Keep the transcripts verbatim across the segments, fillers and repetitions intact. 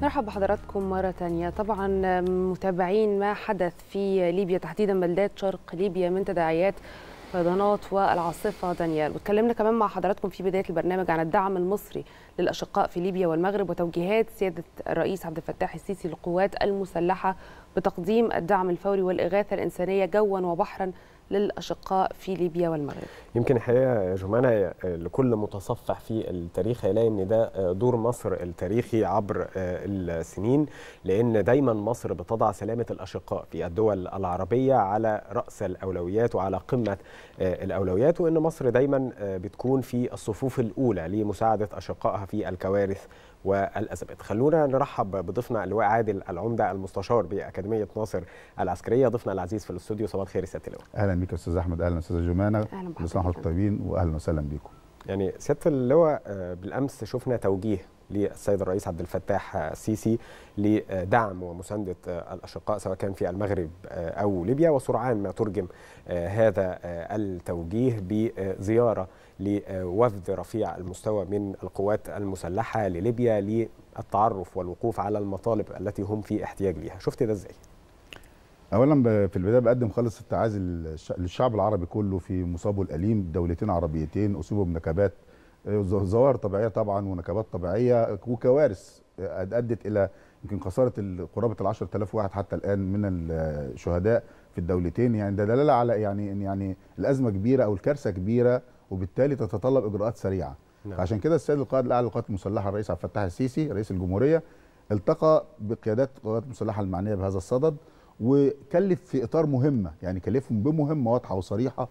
مرحبا بحضراتكم مرة تانية. طبعا متابعين ما حدث في ليبيا تحديدا بلدات شرق ليبيا من تداعيات فيضانات والعاصفة دانيال، واتكلمنا كمان مع حضراتكم في بداية البرنامج عن الدعم المصري للأشقاء في ليبيا والمغرب وتوجيهات سيادة الرئيس عبد الفتاح السيسي للقوات المسلحة بتقديم الدعم الفوري والإغاثة الإنسانية جوا وبحرا للأشقاء في ليبيا والمغرب. يمكن الحقيقه يا جمانه لكل متصفح في التاريخ هيلاقي ان ده دور مصر التاريخي عبر السنين، لان دايما مصر بتضع سلامه الاشقاء في الدول العربيه على راس الاولويات وعلى قمه الاولويات، وان مصر دايما بتكون في الصفوف الاولى لمساعده اشقائها في الكوارث والازمات. خلونا نرحب بضيفنا اللواء عادل العمده المستشار باكاديميه ناصر العسكريه، ضيفنا العزيز في الاستوديو. صباح الخير يا سياده اللواء. اهلا بيك يا استاذ احمد. اهلا استاذه جمانه. اهلا كل سنه وانتم طيبين واهلا وسهلا بيكم. يعني سياده اللواء، بالامس شفنا توجيه للسيد الرئيس عبد الفتاح السيسي لدعم ومسانده الاشقاء سواء كان في المغرب او ليبيا، وسرعان ما ترجم هذا التوجيه بزياره لوفد رفيع المستوى من القوات المسلحه لليبيا للتعرف والوقوف على المطالب التي هم في احتياج ليها. شفت ده ازاي؟ اولا في البدايه بقدم خالص التعازي للشعب العربي كله في مصابه الاليم. دولتين عربيتين اصيبوا بنكبات، ظواهر طبيعيه طبعا ونكبات طبيعيه وكوارث ادت الى يمكن خساره قرابه ال عشرة آلاف واحد حتى الان من الشهداء في الدولتين. يعني ده دلاله على يعني ان يعني الازمه كبيره او الكارثه كبيره، وبالتالي تتطلب اجراءات سريعه. نعم. عشان كده السيد القائد الاعلى للقوات المسلحه الرئيس عبد الفتاح السيسي رئيس الجمهوريه التقى بقيادات القوات المسلحه المعنيه بهذا الصدد، وكلف في اطار مهمه، يعني كلفهم بمهمه واضحه وصريحه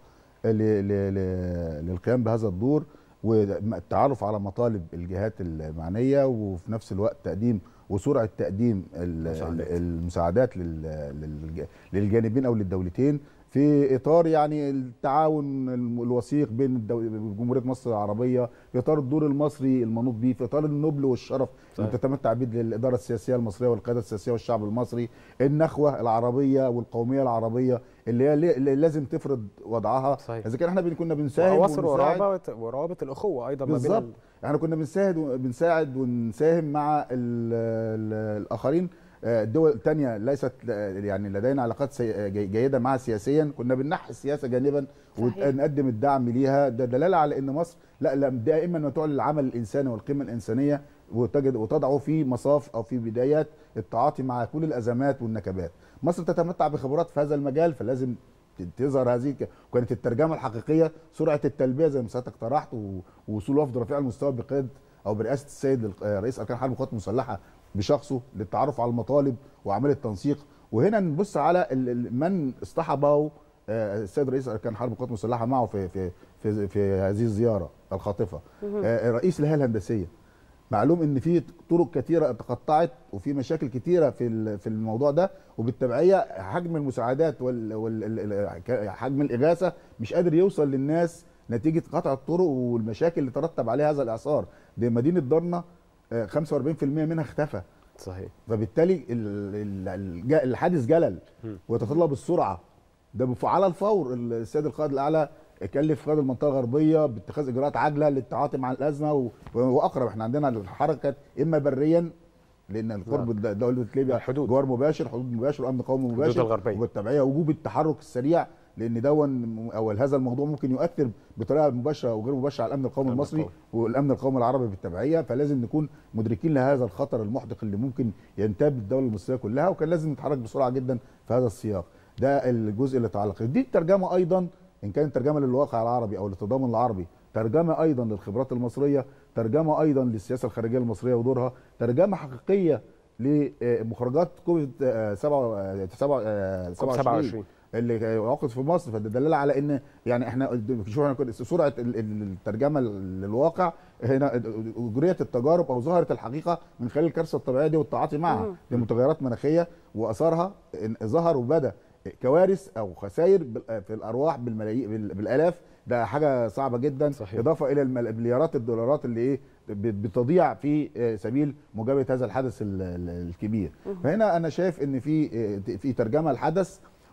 للقيام بهذا الدور والتعرف على مطالب الجهات المعنيه، وفي نفس الوقت تقديم وسرعه تقديم المساعدات للجانبين او للدولتين في اطار يعني التعاون الوثيق بين جمهوريه مصر العربيه، في اطار الدور المصري المنوط به، في اطار النبل والشرف اللي تتمتع به الاداره السياسيه المصريه والقياده السياسيه والشعب المصري، النخوه العربيه والقوميه العربيه اللي هي اللي لازم تفرض وضعها. اذا كان احنا كنا بنساهم ومصر وروابط وروابط الاخوه ايضا ما بالظبط، احنا كنا بنساعد بنساعد ونساهم مع ال ال الاخرين. الدول الثانيه ليست يعني لدينا علاقات جيده معها سياسيا، كنا بننحي السياسه جانبا ونقدم الدعم ليها. ده دلاله على ان مصر لا لا دائما ما تعلن العمل الانساني والقيمه الانسانيه وتجد وتضعه في مصاف او في بدايات التعاطي مع كل الازمات والنكبات. مصر تتمتع بخبرات في هذا المجال، فلازم تظهر هذه. وكانت الترجمه الحقيقيه سرعه التلبيه زي ما سيادتك طرحت، ووصول وفد رفيع المستوى بقياده او برئاسه السيد رئيس اركان حرب القوات المسلحه بشخصه للتعرف على المطالب وعمليه التنسيق. وهنا نبص على من اصطحبه السيد رئيس اركان حرب القوات المسلحه معه في في في, في هذه الزياره الخاطفه. رئيس الهيئه الهندسيه. معلوم ان في طرق كثيره تقطعت وفي مشاكل كثيره في في الموضوع ده، وبالتبعيه حجم المساعدات وحجم الاغاثه مش قادر يوصل للناس نتيجه قطع الطرق والمشاكل اللي ترتب عليها هذا الاعصار. دي مدينه درنا خمسة وأربعين بالمئة منها اختفى. صحيح. فبالتالي الحادث جلل ويتطلب السرعه. ده على الفور السيد القائد الاعلى كلف قائد المنطقه الغربيه باتخاذ اجراءات عاجله للتعاطي مع الازمه واقرب. احنا عندنا الحركه اما بريا لان القرب دوله ليبيا الحدود جوار مباشر، حدود مباشر وامن قومي مباشر، وبالتبعيه وجوب التحرك السريع، لان دون او هذا الموضوع ممكن يؤثر بطريقه مباشره او غير مباشره على الامن القومي المصري والامن القومي العربي بالتبعيه. فلازم نكون مدركين لهذا الخطر المحدق اللي ممكن ينتاب الدوله المصريه كلها، وكان لازم نتحرك بسرعه جدا في هذا السياق. ده الجزء اللي يتعلق. دي الترجمه ايضا ان كانت ترجمه للواقع العربي او للتضامن العربي، ترجمه ايضا للخبرات المصريه، ترجمه ايضا للسياسه الخارجيه المصريه ودورها، ترجمه حقيقيه لمخرجات كوفيد سبعة وعشرين اللي وقفت في مصر. فده دلاله على ان يعني احنا شوف سرعه الترجمه للواقع هنا اجريت التجارب او ظهرت الحقيقه من خلال الكارثه الطبيعيه دي والتعاطي معها. دي متغيرات مناخيه واثارها ظهر وبدا كوارث او خسائر في الارواح بالملايين بالالاف. ده حاجه صعبه جدا. صحيح. اضافه الى المليارات الدولارات اللي ايه بتضيع في سبيل مجابهه هذا الحدث الكبير. فهنا انا شايف ان في في ترجمه الحدث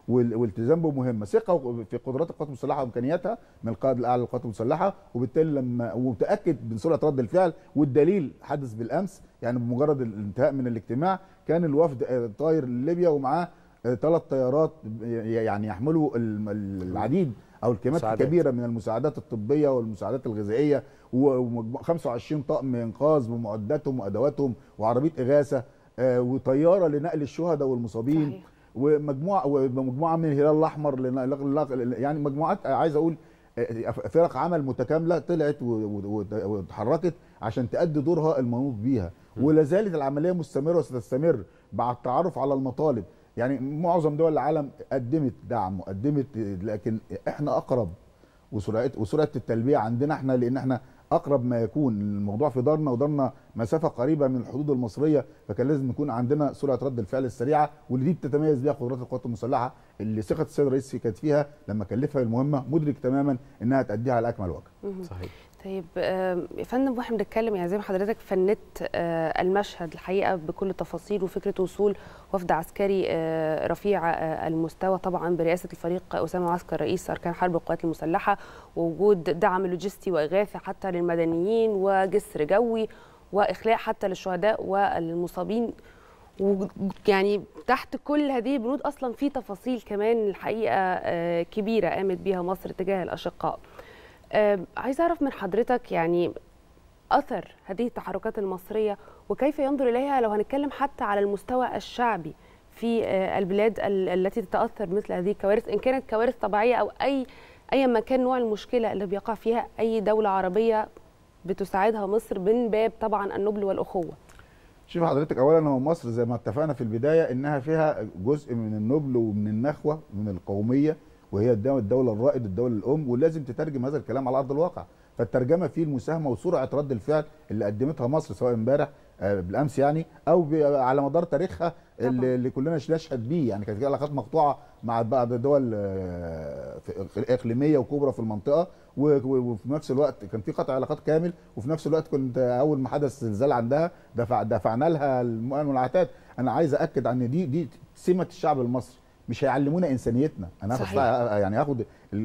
والالتزام بمهمه، ثقه في قدرات القوات المسلحه وامكانياتها من القائد الاعلى للقوات المسلحه، وبالتالي لما ومتاكد من سرعه رد الفعل. والدليل حدث بالامس، يعني بمجرد الانتهاء من الاجتماع كان الوفد طاير لليبيا ومعاه ثلاث طيارات يعني يحملوا العديد او الكميات الكبيره من المساعدات الطبيه والمساعدات الغذائيه، وخمسة وعشرين طقم انقاذ بمعداتهم وادواتهم وعربيه اغاثه وطياره لنقل الشهداء والمصابين. صحيح. ومجموعه ومجموعه من الهلال الاحمر، يعني مجموعات عايز اقول فرق عمل متكامله طلعت واتحركت عشان تؤدي دورها المنوط بيها. ولا زالت العمليه مستمره وستستمر مع التعرف على المطالب. يعني معظم دول العالم قدمت دعم وقدمت، لكن احنا اقرب، وسرعه وسرعه التلبيه عندنا احنا، لان احنا اقرب ما يكون الموضوع في دارنا، ودارنا مسافه قريبه من الحدود المصريه، فكان لازم يكون عندنا سرعه رد الفعل السريعه، واللي دي بتتميز بها قدرات القوات المسلحه اللي ثقه السيد الرئيس كانت فيها لما كلفها المهمه، مدرك تماما انها تأديها على اكمل وجه. صحيح. طيب يا فندم، واحنا بنتكلم يعني زي ما حضرتك فندت المشهد الحقيقه بكل تفاصيل، وفكره وصول وفد عسكري رفيع المستوى طبعا برئاسه الفريق اسامه عسكر رئيس اركان حرب القوات المسلحه، ووجود دعم لوجستي واغاثه حتى للمدنيين وجسر جوي واخلاء حتى للشهداء والمصابين، ويعني تحت كل هذه البنود اصلا في تفاصيل كمان الحقيقه كبيره قامت بها مصر تجاه الاشقاء. آه، عايز أعرف من حضرتك يعني أثر هذه التحركات المصرية وكيف ينظر إليها لو هنتكلم حتى على المستوى الشعبي في آه البلاد التي تتأثر مثل هذه الكوارث، إن كانت كوارث طبيعية أو أي أي ما كان نوع المشكلة اللي بيقع فيها أي دولة عربية بتساعدها مصر من باب طبعا النبل والأخوة. شوف حضرتك، أولا هو مصر زي ما اتفقنا في البداية إنها فيها جزء من النبل ومن النخوة من القومية، وهي الدولة الرائد، الدولة الأم، ولازم تترجم هذا الكلام على أرض الواقع. فالترجمة فيه المساهمة وسرعة رد الفعل اللي قدمتها مصر سواء امبارح بالأمس يعني أو على مدار تاريخها اللي, اللي كلنا نشهد بيه. يعني كانت في علاقات مقطوعة مع بعض الدول إقليمية وكبرى في المنطقة، وفي نفس الوقت كان في قطع علاقات كامل، وفي نفس الوقت كنت أول ما حدث زلزال عندها دفع دفعنا لها المؤن والعتاد. أنا عايز أكد أن دي دي سمة الشعب المصري، مش هيعلمونا انسانيتنا. انا هاخد يعني هاخد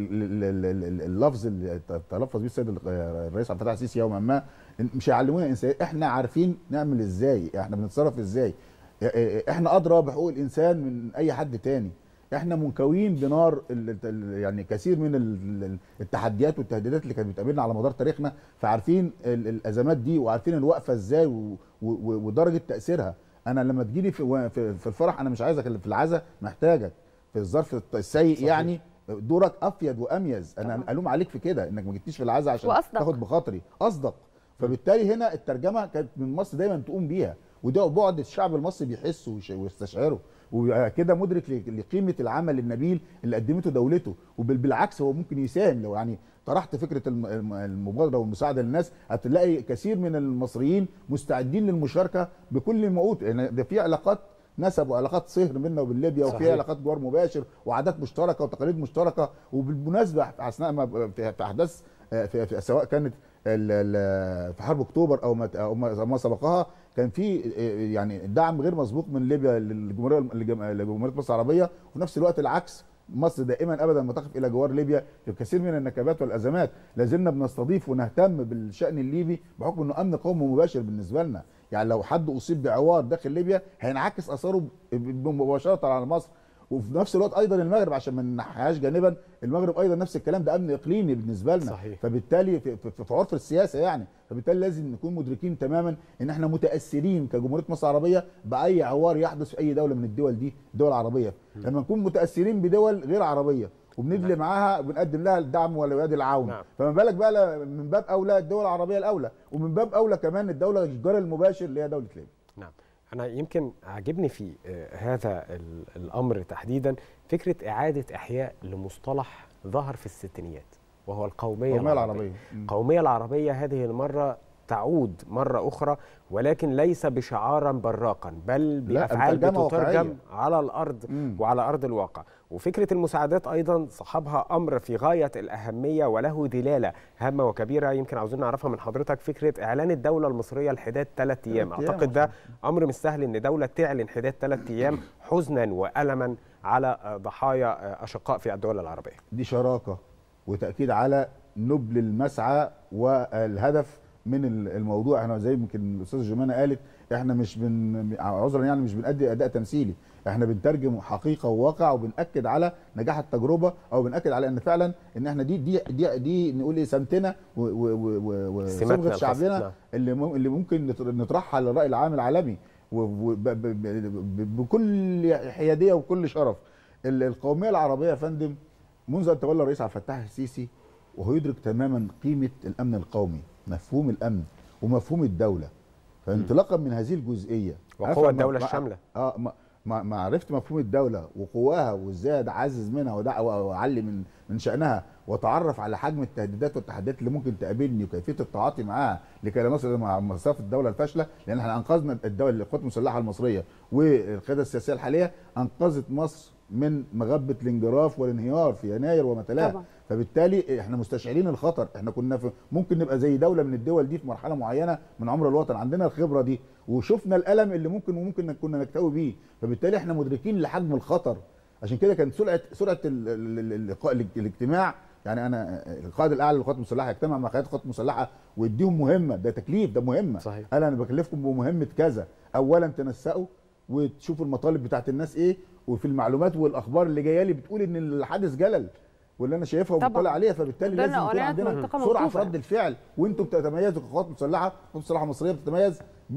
اللفظ اللي تلفظ بيه السيد الرئيس عبد الفتاح السيسي يوما ما، مش هيعلمونا انسانيه. احنا عارفين نعمل ازاي، احنا بنتصرف ازاي، احنا ادرى بحقوق الانسان من اي حد تاني. احنا منكوين بنار يعني كثير من التحديات والتهديدات اللي كانت بتقابلنا على مدار تاريخنا، فعارفين الازمات دي وعارفين الوقفه ازاي ودرجه تاثيرها. انا لما تجيلي في في الفرح انا مش عايزك، في العزاء محتاجك، في الظرف السيء صحيح. يعني دورك افيد واميز. انا طبعا الوم عليك في كده، انك ما جيتيش في العزاء عشان وأصدق. تاخد بخاطري اصدق. فبالتالي هنا الترجمه كانت من مصر دايما تقوم بيها، وده بعد الشعب المصري بيحسه ويستشعره، وكده مدرك لقيمه العمل النبيل اللي قدمته دولته. وبالعكس هو ممكن يساهم. لو يعني طرحت فكره المبادره والمساعده للناس، هتلاقي كثير من المصريين مستعدين للمشاركه بكل ما اوتوا. يعني ده في علاقات نسب وعلاقات صهر بيننا وبين ليبيا، وفي علاقات جوار مباشر وعادات مشتركه وتقاليد مشتركه. وبالمناسبه اثناء ما في احداث في في سواء كانت في حرب اكتوبر او ما او ما سبقها، كان في يعني دعم غير مسبوق من ليبيا للجمهوريه لجمهوريه مصر العربيه، وفي نفس الوقت العكس. مصر دائما ابدا ما تقف الى جوار ليبيا في كثير من النكبات والازمات. لازلنا بنستضيف ونهتم بالشان الليبي بحكم انه امن قومي مباشر بالنسبه لنا. يعني لو حد اصيب بعوار داخل ليبيا هينعكس اثاره مباشره على مصر. وفي نفس الوقت ايضا المغرب، عشان ما ننحيهاش جانبا، المغرب ايضا نفس الكلام، ده امن اقليمي بالنسبه لنا. صحيح. فبالتالي في, في, في عرف السياسه يعني، فبالتالي لازم نكون مدركين تماما ان احنا متاثرين كجمهوريه مصر العربيه باي عوار يحدث في اي دوله من الدول دي، الدول العربيه. لما نكون متاثرين بدول غير عربيه وبندلي معاها وبنقدم لها الدعم واليد العون، نعم. فما بالك بقى من باب اولى الدول العربيه الاولى، ومن باب اولى كمان الدوله الجار المباشر اللي هي دوله ليبيا. نعم. أنا يمكن عجبني في هذا الأمر تحديدا فكرة إعادة إحياء لمصطلح ظهر في الستينيات، وهو القومية العربية. العربية. القومية العربية هذه المرة تعود مرة أخرى، ولكن ليس بشعارا براقا، بل بأفعال بتترجم على الأرض مم. وعلى أرض الواقع. وفكرة المساعدات أيضا صاحبها أمر في غاية الأهمية وله دلالة هامة وكبيرة. يمكن عاوزين نعرفها من حضرتك، فكرة إعلان الدولة المصرية الحداد ثلاث أيام. أعتقد ده أمر مش سهل إن دولة تعلن حداد ثلاث أيام حزنا وألما على ضحايا أشقاء في الدول العربية. دي شراكة وتأكيد على نبل المسعى والهدف من الموضوع. احنا زي يمكن الاستاذه جمانه قالت، احنا مش بن عذرا يعني مش بنأدي اداء تمثيلي، احنا بنترجم حقيقه وواقع، وبنأكد على نجاح التجربه، او بنأكد على ان فعلا ان احنا دي دي دي, دي نقول ايه سمتنا وصبغه شعبنا اللي اللي ممكن نطرحها للرأي العام العالمي بكل حياديه وكل شرف. القوميه العربيه يا فندم منذ ان تولى الرئيس عبد الفتاح السيسي وهو يدرك تماما قيمه الامن القومي، مفهوم الامن ومفهوم الدوله. فانطلاقا من هذه الجزئيه وقوى الدوله الشامله اه ما ما عرفت مفهوم الدوله وقواها وازاي اعزز منها واعلي من من شانها، واتعرف على حجم التهديدات والتحديات اللي ممكن تقابلني وكيفيه التعاطي معاها لكي لا نصل الى مصاف الدوله الفاشله. لان احنا انقذنا الدوله، القوات المسلحه المصريه والقياده السياسيه الحاليه انقذت مصر من مغبه الانجراف والانهيار في يناير وما تلاه. فبالتالي احنا مستشعرين الخطر. احنا كنا في ممكن نبقى زي دوله من الدول دي في مرحله معينه من عمر الوطن، عندنا الخبره دي وشفنا الالم اللي ممكن وممكن كنا نكتوي بيه. فبالتالي احنا مدركين لحجم الخطر. عشان كده كانت سرعه سرعه الاجتماع، يعني انا القائد الاعلى للقوات المسلحه يجتمع مع قيادات القوات المسلحه ويديهم مهمه، ده تكليف، ده مهمه. صحيح. قال انا بكلفكم بمهمه كذا، اولا تنسقوا وتشوفوا المطالب بتاعت الناس ايه، وفي المعلومات والاخبار اللي جايه لي بتقول ان الحادث جلل واللي انا شايفها ومطلع عليها، فبالتالي لازم يكون عندنا سرعه في رد الفعل. وانتم بتتميزوا كقوات مسلحه، القوات المسلحه المصريه بتتميز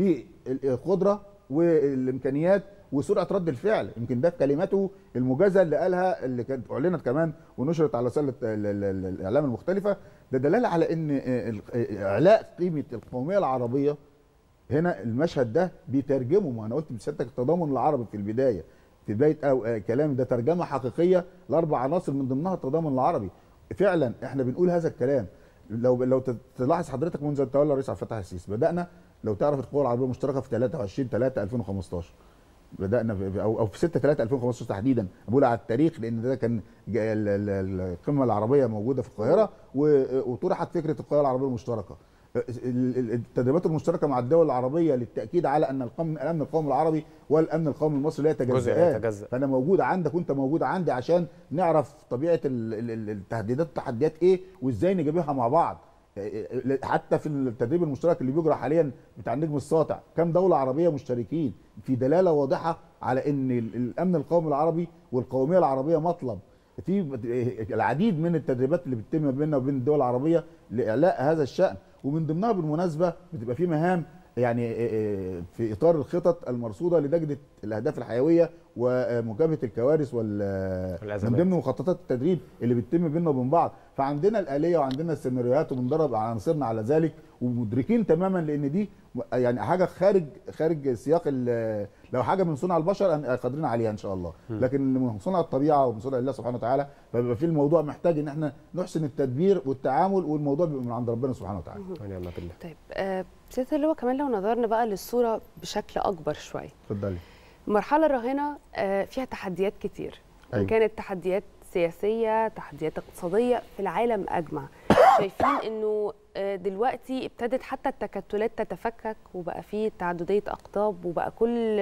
بالقدره والامكانيات وسرعه رد الفعل. يمكن ده في كلماته الموجزه اللي قالها اللي كانت اعلنت كمان ونشرت على وسائل الاعلام المختلفه، ده دلاله على ان اعلاء قيمه القوميه العربيه. هنا المشهد ده بيترجمه، ما انا قلت بسيادتك التضامن العربي في البدايه في بدايه او كلامي، ده ترجمه حقيقيه لاربع عناصر من ضمنها التضامن العربي. فعلا احنا بنقول هذا الكلام. لو لو تلاحظ حضرتك منذ ان تولى الرئيس عبد الفتاح السيسي بدانا، لو تعرف القوى العربيه المشتركه في ثلاثة وعشرين ثلاثة ألفين وخمستاشر بدانا في او او في ستة ثلاثة ألفين وخمستاشر تحديدا، بقول على التاريخ لان ده كان القمه العربيه موجوده في القاهره وطرحت فكره القوى العربيه المشتركه. التدريبات المشتركه مع الدول العربيه للتاكيد على ان الامن القومي العربي والامن القومي المصري لا يتجزئان. فانا موجود عندك وانت موجود عندي عشان نعرف طبيعه التهديدات والتحديات ايه وازاي نجابهها مع بعض. حتى في التدريب المشترك اللي بيجرى حاليا بتاع النجم الساطع، كم دوله عربيه مشتركين، في دلاله واضحه على ان الامن القومي العربي والقوميه العربيه مطلب. في العديد من التدريبات اللي بتتم بيننا وبين الدول العربيه لاعلاء هذا الشان، ومن ضمنها بالمناسبه بتبقى في مهام يعني في اطار الخطط المرصوده لدجله الاهداف الحيويه ومجابهه الكوارث وال من ضمن مخططات التدريب اللي بتتم بيننا وبين بعض. فعندنا الاليه وعندنا السيناريوهات وبندرب عناصرنا على ذلك، ومدركين تماما لان دي يعني حاجه خارج خارج سياق لو حاجه من صنع البشر قادرين عليها ان شاء الله، لكن من صنع الطبيعه ومن صنع الله سبحانه وتعالى، فبيبقى في الموضوع محتاج ان احنا نحسن التدبير والتعامل، والموضوع بيبقى من عند ربنا سبحانه وتعالى. ونعم بالله. طيب آه سياده اللواء، كمان لو نظرنا بقى للصوره بشكل اكبر شويه. اتفضلي. المرحله الراهنه آه فيها تحديات كتير. أيوة. إن كانت تحديات سياسيه، تحديات اقتصاديه في العالم اجمع. شايفين انه دلوقتي ابتدت حتى التكتلات تتفكك، وبقى في تعدديه اقطاب، وبقى كل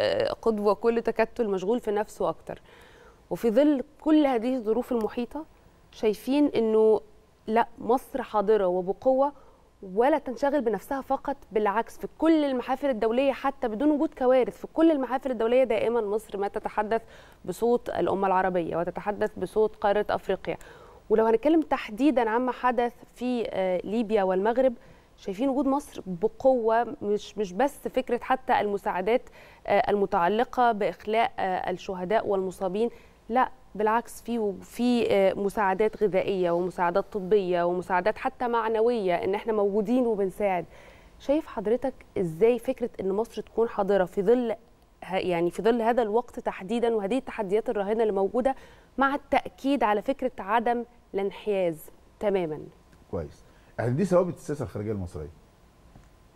قطب وكل تكتل مشغول في نفسه اكتر. وفي ظل كل هذه الظروف المحيطه شايفين انه لا، مصر حاضره وبقوه، ولا تنشغل بنفسها فقط، بالعكس في كل المحافل الدوليه حتى بدون وجود كوارث، في كل المحافل الدوليه دائما مصر ما تتحدث بصوت الامه العربيه وتتحدث بصوت قاره افريقيا. ولو هنتكلم تحديدا عما حدث في ليبيا والمغرب، شايفين وجود مصر بقوه، مش مش بس فكره حتى المساعدات المتعلقه باخلاء الشهداء والمصابين، لا بالعكس في في مساعدات غذائيه ومساعدات طبيه ومساعدات حتى معنويه، ان احنا موجودين وبنساعد. شايف حضرتك ازاي فكره ان مصر تكون حاضره في ظل يعني في ظل هذا الوقت تحديدا وهذه التحديات الراهنه اللي موجوده، مع التاكيد على فكره عدم الانحياز تماما؟ كويس. يعني دي ثوابت السياسه الخارجيه المصريه.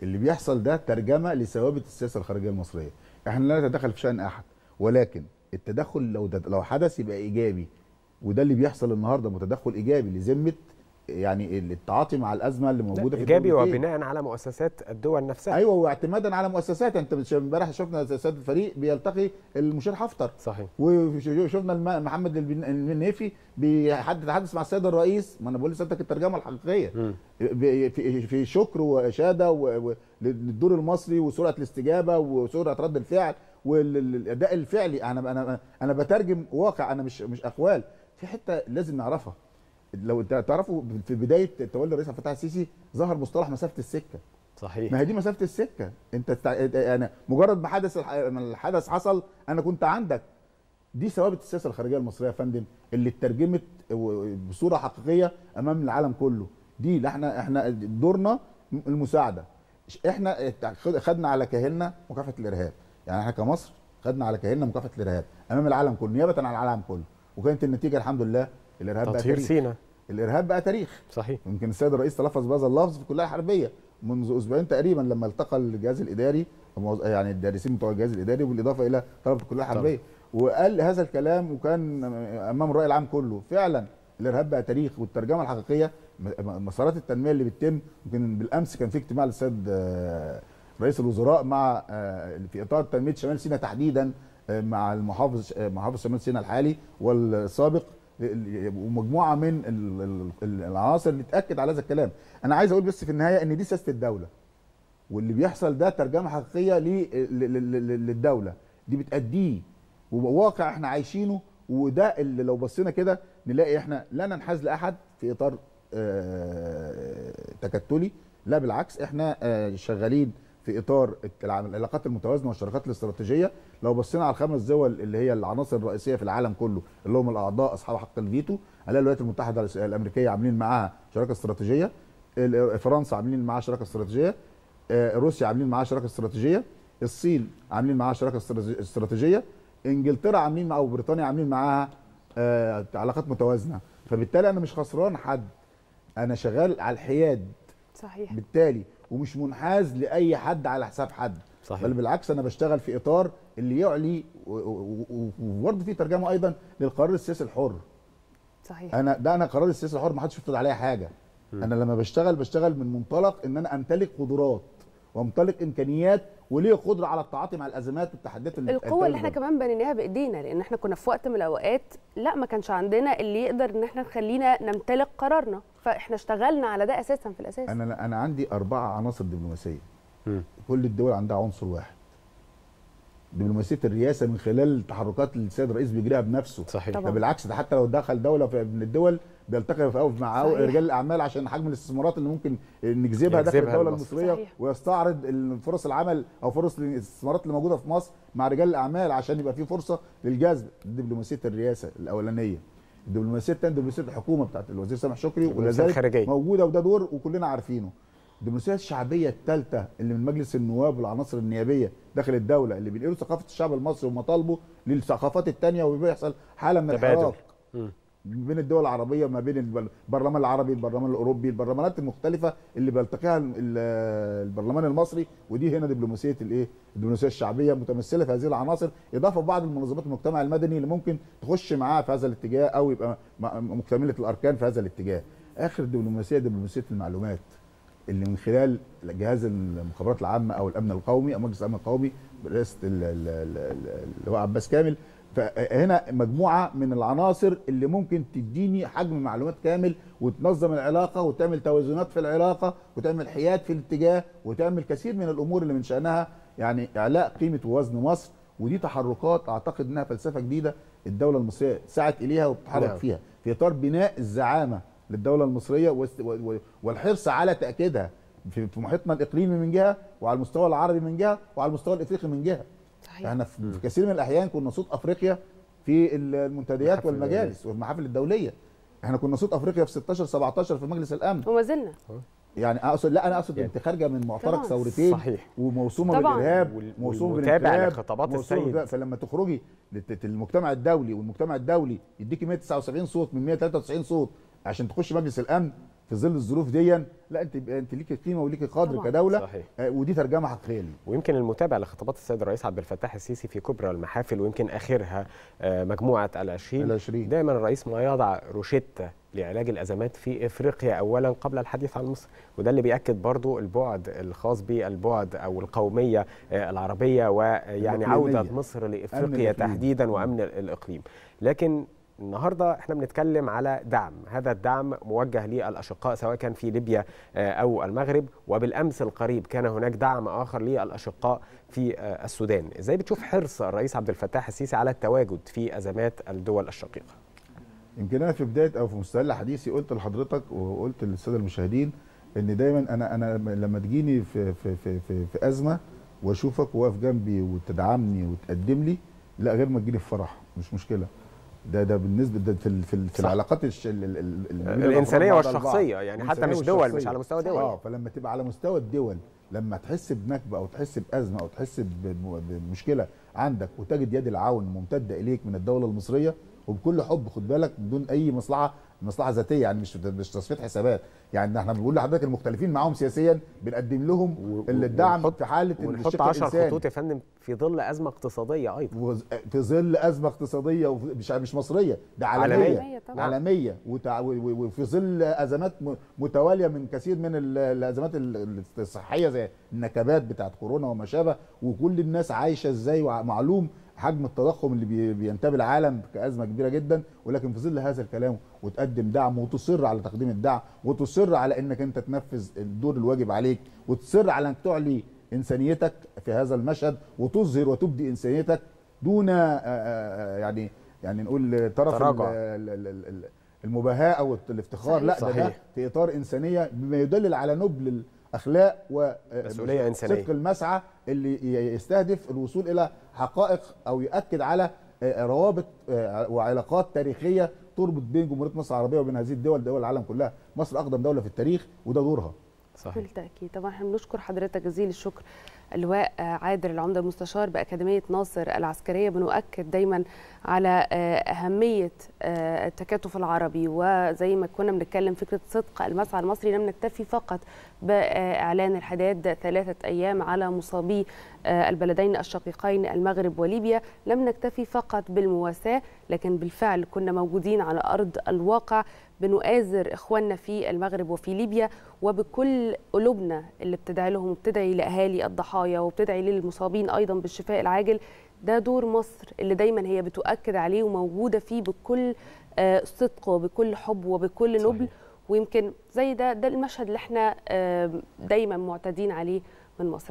اللي بيحصل ده ترجمه لثوابت السياسه الخارجيه المصريه. احنا لا نتدخل في شان احد، ولكن التدخل لو لو حدث يبقى ايجابي، وده اللي بيحصل النهارده، متدخل ايجابي لذمه يعني التعاطي مع الازمه اللي موجوده في ايجابي وبناء على مؤسسات الدول نفسها. ايوه، واعتمادا على مؤسسات. انت امبارح شفنا سياده الفريق بيلتقي المشير حفتر، صحيح، وشفنا محمد المنيفي بيتحدث مع السيد الرئيس. ما انا بقول لسيادتك الترجمه الحقيقيه في في شكر واشاده للدور المصري وسرعه الاستجابه وسرعه رد الفعل والاداء الفعلي. انا انا انا بترجم واقع، انا مش مش اقوال. في حته لازم نعرفها، لو تعرفوا في بدايه تولي الرئيس عبد الفتاح السيسي ظهر مصطلح مسافه السكه. صحيح، ما هي دي مسافه السكه. انت انا مجرد ما حدث الحدث حصل انا كنت عندك. دي ثوابت السياسه الخارجيه المصريه يا فندم اللي اترجمت بصوره حقيقيه امام العالم كله. دي اللي احنا احنا دورنا المساعده. احنا خدنا على كاهلنا مكافحه الارهاب، يعني احنا كمصر خدنا على كاهلنا مكافحه الارهاب امام العالم كله نيابه عن العالم كله، وكانت النتيجه الحمد لله الارهاب بقى تطهير تاريخ. سينا. الارهاب بقى تاريخ. صحيح. يمكن السيد الرئيس تلفظ بهذا اللفظ في الكليه الحربيه منذ اسبوعين تقريبا لما التقى الجهاز الاداري، يعني الدارسين بتوع الجهاز الاداري بالاضافه الى طلبه الكليه الحربيه، وقال هذا الكلام وكان امام الراي العام كله. فعلا الارهاب بقى تاريخ، والترجمه الحقيقيه مسارات التنميه اللي بتتم. يمكن بالامس كان في اجتماع للسيد رئيس الوزراء مع في اطار تنميه شمال سيناء تحديدا مع المحافظ محافظ شمال سيناء الحالي والسابق، ومجموعه من العناصر اللي تاكد على هذا الكلام. انا عايز اقول بس في النهايه ان دي سياسه الدوله، واللي بيحصل ده ترجمه حقيقيه للدوله دي بتاديه، وواقع احنا عايشينه. وده اللي لو بصينا كده نلاقي احنا لا ننحاز لاحد في اطار تكتلي، لا بالعكس احنا شغالين في اطار العلاقات المتوازنه والشراكات الاستراتيجيه. لو بصينا على الخمس دول اللي هي العناصر الرئيسيه في العالم كله اللي هم الاعضاء اصحاب حق الفيتو، هنلاقي الولايات المتحده الامريكيه عاملين معاها شراكه استراتيجيه، فرنسا عاملين معاها شراكه استراتيجيه، روسيا عاملين معاها شراكه استراتيجيه، الصين عاملين معاها شراكه استراتيجيه، انجلترا عاملين معاها، وبريطانيا عاملين معاها علاقات متوازنه. فبالتالي انا مش خسران حد، انا شغال على الحياد. صحيح. بالتالي ومش منحاز لاي حد على حساب حد. صحيح. بل بالعكس انا بشتغل في اطار اللي يعلي، وبرضه في ترجمه ايضا للقرار السياسي الحر. صحيح. انا ده انا قرار السياسي الحر ما حدش يفرض عليا حاجه. م. انا لما بشتغل بشتغل من منطلق ان انا امتلك قدرات وامتلك امكانيات وليه قدره على التعاطي مع الازمات والتحديات اللي القوه اللي احنا كمان بنيناها بايدينا، لان احنا كنا في وقت من الاوقات لا ما كانش عندنا اللي يقدر ان احنا نخلينا نمتلك قرارنا، فاحنا اشتغلنا على ده اساسا في الاساس. انا انا عندي اربعه عناصر دبلوماسيه. م. كل الدول عندها عنصر واحد. دبلوماسيه الرئاسه من خلال التحركات اللي السيد الرئيس بيجريها بنفسه. صحيح. بالعكس ده حتى لو دخل دوله من الدول بيلتقي مع صحيح. رجال الاعمال عشان حجم الاستثمارات اللي ممكن نجذبها داخل الدوله المصريه. صحيح. ويستعرض فرص العمل او فرص الاستثمارات اللي موجوده في مصر مع رجال الاعمال عشان يبقى في فرصه للجذب. دبلوماسيه الرئاسه الاولانيه. الدبلوماسيه الثانيه دبلوماسيه الحكومه بتاعت الوزير سامح شكري، ولا زالت موجوده وده دور وكلنا عارفينه. الدبلوماسيه الشعبيه الثالثه اللي من مجلس النواب والعناصر النيابيه داخل الدوله اللي بينقلوا ثقافه الشعب المصري ومطالبه للثقافات الثانيه، وبيحصل حاله من الحراك بين الدول العربيه وما بين البرلمان العربي، البرلمان الاوروبي، البرلمانات المختلفه اللي بيلتقيها البرلمان المصري. ودي هنا دبلوماسيه الايه؟ الدبلوماسيه الشعبيه متمثله في هذه العناصر، اضافه بعض المنظمات المجتمع المدني اللي ممكن تخش معاه في هذا الاتجاه او يبقى مكتمله الاركان في هذا الاتجاه. اخر دبلوماسيه دبلوماسيه المعلومات اللي من خلال جهاز المخابرات العامه او الامن القومي او مجلس الامن القومي برئاسه اللي هو عباس كامل. فهنا مجموعه من العناصر اللي ممكن تديني حجم معلومات كامل وتنظم العلاقه وتعمل توازنات في العلاقه وتعمل حياد في الاتجاه وتعمل كثير من الامور اللي من شانها يعني اعلاء قيمه ووزن مصر. ودي تحركات اعتقد انها فلسفه جديده الدوله المصريه سعت اليها وبتتحرك فيها في اطار بناء الزعامه للدوله المصريه والحرص على تاكيدها في محيطنا الاقليمي من جهه، وعلى المستوى العربي من جهه، وعلى المستوى الافريقي من جهه. صحيح. احنا في كثير من الاحيان كنا صوت افريقيا في المنتديات والمجالس والمحافل الدوليه. احنا كنا صوت افريقيا في ستاشر سبعتاشر في مجلس الامن وما زلنا. يعني اقصد لا انا اقصد يعني انت خارجه من معترك ثورتين. صحيح. وموسومه بالارهاب وموسومه بالانقلاب لخطابات السيد. فلما تخرجي للمجتمع الدولي والمجتمع الدولي يديكي مية وتسعة وسبعين صوت من مية وتلاتة وتسعين صوت عشان تخش مجلس الامن في ظل الظروف دي، لا انت انت ليكي قيمه وليكي قدر طبعا. كدوله. صحيح. آه ودي ترجمه حقيقيه ليه. ويمكن المتابع لخطابات السيد الرئيس عبد الفتاح السيسي في كبرى المحافل ويمكن اخرها مجموعه العشرين العشرين دائما الرئيس ما يضع روشته لعلاج الازمات في افريقيا اولا قبل الحديث عن مصر، وده اللي بياكد برضو البعد الخاص بالبعد او القوميه العربيه ويعني عوده مصر لافريقيا تحديدا وامن الاقليم. لكن النهارده احنا بنتكلم على دعم، هذا الدعم موجه للاشقاء سواء كان في ليبيا او المغرب، وبالامس القريب كان هناك دعم اخر للاشقاء في السودان. ازاي بتشوف حرص الرئيس عبد الفتاح السيسي على التواجد في ازمات الدول الشقيقه؟ يمكن انا في بدايه او في مستهل حديثي قلت لحضرتك وقلت للساده المشاهدين ان دايما انا انا لما تجيني في في في في, في ازمه واشوفك واقف جنبي وتدعمني وتقدم لي، لا غير ما تجيني في فرح مش مشكله. ده ده بالنسبه ده في في, في العلاقات الش... ال ال ال الانسانيه والشخصيه، يعني حتى مش دول، مش على مستوى دول. اه فلما تبقى على مستوى الدول، لما تحس بنكبه او تحس بازمه او تحس بمشكله عندك وتجد يد العون ممتده اليك من الدوله المصريه وبكل حب، خد بالك بدون اي مصلحه مصلحه ذاتيه، يعني مش مش تصفيه حسابات، يعني احنا بنقول لحضرتك المختلفين معاهم سياسيا بنقدم لهم الدعم في حاله ونحط عشر خطوط يا فندم في ظل ازمه اقتصاديه ايضا، في ظل ازمه اقتصاديه ومش مش مصريه، ده عالميه عالميه, عالمية. وتع... وفي ظل ازمات متواليه من كثير من الازمات الصحيه زي النكبات بتاعت كورونا وما شابه، وكل الناس عايشه ازاي، ومعلوم حجم التضخم اللي بينتابه العالم كأزمة كبيرة جدا، ولكن في ظل هذا الكلام وتقدم دعم وتصر على تقديم الدعم وتصر على انك انت تنفذ الدور الواجب عليك وتصر على انك تعلي انسانيتك في هذا المشهد وتظهر وتبدي انسانيتك دون يعني يعني نقول طرف المباهاة او الافتخار، لا ده, ده في اطار انسانية بما يدلل على نبل اخلاق ومسؤوليه انسانيه، صدق المسعى اللي يستهدف الوصول الى حقائق او يؤكد على روابط وعلاقات تاريخيه تربط بين جمهوريه مصر العربيه وبين هذه الدول، دول العالم كلها. مصر اقدم دوله في التاريخ وده دورها. صحيح بالتاكيد. طبعا احنا بنشكر حضرتك جزيل الشكر اللواء عادل العمده المستشار باكاديميه ناصر العسكريه. بنؤكد دايما على اهميه التكاتف العربي، وزي ما كنا بنتكلم فكره صدق المسعى المصري، لم نكتفي فقط باعلان الحداد ثلاثه ايام على مصابي البلدين الشقيقين المغرب وليبيا، لم نكتفي فقط بالمواساه، لكن بالفعل كنا موجودين على ارض الواقع بنؤازر اخواننا في المغرب وفي ليبيا، وبكل قلوبنا اللي بتدعي لهم وبتدعي لاهالي الضحايا وبتدعي للمصابين ايضا بالشفاء العاجل. ده دور مصر اللي دايما هي بتؤكد عليه وموجوده فيه بكل صدق وبكل حب وبكل نبل. ويمكن زي ده ده المشهد اللي احنا دايما معتادين عليه من مصر.